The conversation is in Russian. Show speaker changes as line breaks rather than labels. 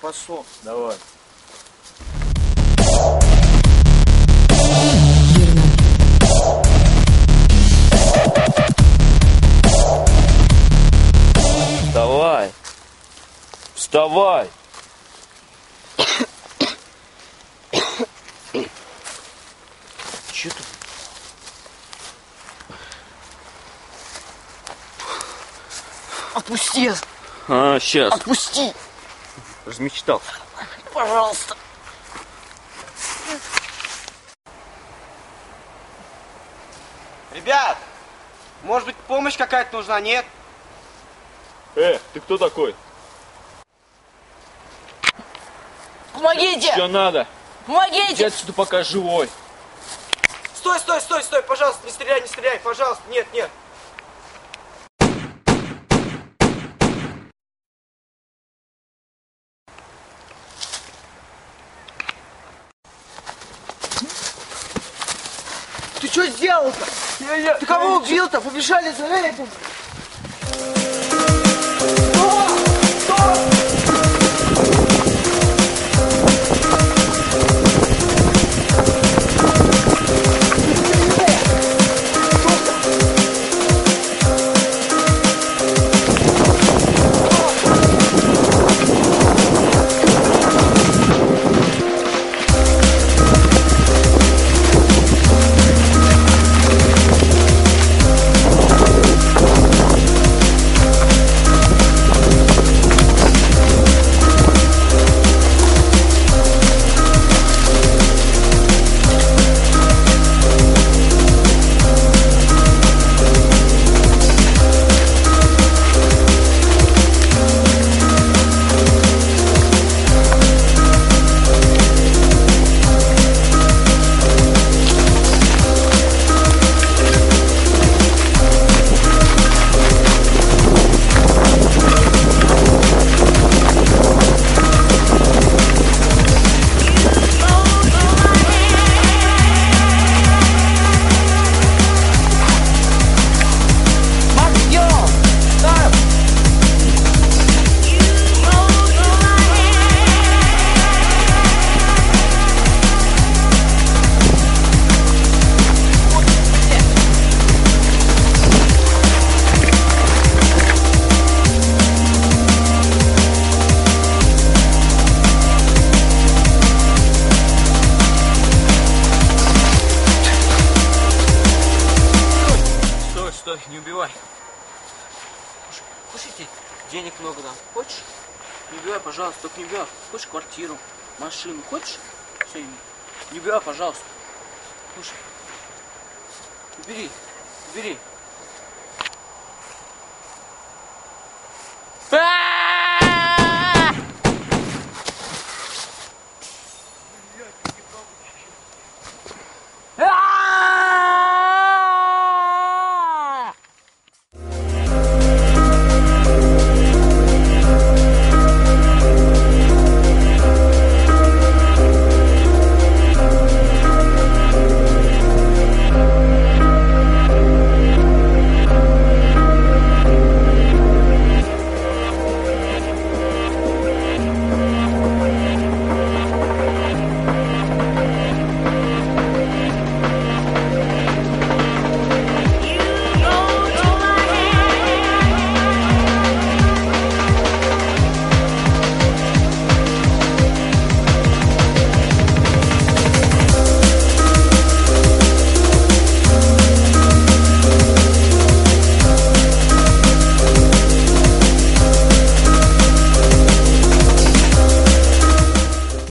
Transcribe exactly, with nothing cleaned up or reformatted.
пошел.
Давай. Вставай. Вставай. Че ты?
Отпусти!
А, сейчас.
Отпусти!
Размечтал.
Пожалуйста!
Ребят, может быть, помощь какая-то нужна, нет?
Э, ты кто такой?
Помогите!
Что надо? Иди
Помогите!
отсюда, пока живой.
Стой, стой, стой, стой, пожалуйста, не стреляй, не стреляй, пожалуйста, нет, нет.
Ты что сделал-то? Ты кого убил-то? Побежали за этим!
Стой, не убивай.
Слушайте, денег много дам. Хочешь? Не убивай, пожалуйста, только не убивай. Хочешь квартиру, машину, хочешь? Все, не убивай, пожалуйста. Слушай, убери, убери.